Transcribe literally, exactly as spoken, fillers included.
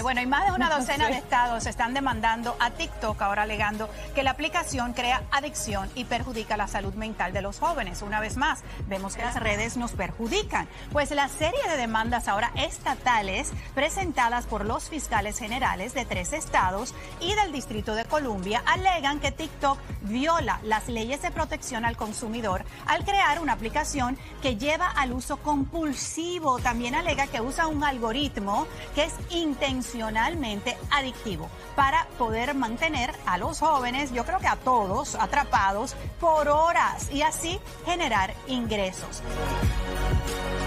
Bueno, y más de una docena sí. de estados están demandando a TikTok, ahora alegando que la aplicación crea adicción y perjudica la salud mental de los jóvenes. Una vez más, vemos que las redes nos perjudican. Pues la serie de demandas ahora estatales presentadas por los fiscales generales de tres estados y del Distrito de Columbia alegan que TikTok viola las leyes de protección al consumidor al crear una aplicación que lleva al uso compulsivo. También alega que usa un algoritmo que es intencionalmente adictivo para poder mantener a los jóvenes, yo creo que a todos, atrapados por horas y así generar ingresos.